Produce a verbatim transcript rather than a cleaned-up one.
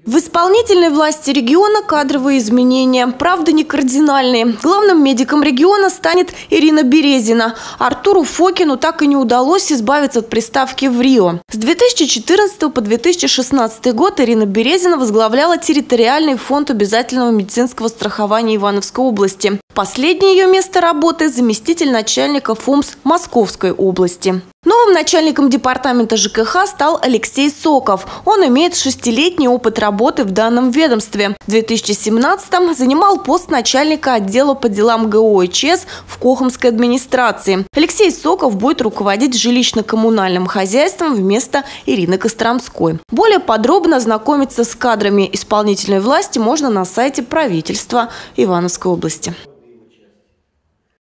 В исполнительной власти региона кадровые изменения, правда, не кардинальные. Главным медиком региона станет Ирина Березина. Артуру Фокину так и не удалось избавиться от приставки в Рио. С две тысячи четырнадцатого по две тысячи шестнадцатый год Ирина Березина возглавляла территориальный фонд обязательного медицинского страхования Ивановской области. Последнее ее место работы – заместитель начальника ФОМС Московской области. Новым начальником департамента ЖКХ стал Алексей Соков. Он имеет шестилетний опыт работы в данном ведомстве. В две тысячи семнадцатом занимал пост начальника отдела по делам ГО и ЧС в Кохомской администрации. Алексей Соков будет руководить жилищно-коммунальным хозяйством вместо Ирины Костромской. Более подробно ознакомиться с кадрами исполнительной власти можно на сайте правительства Ивановской области.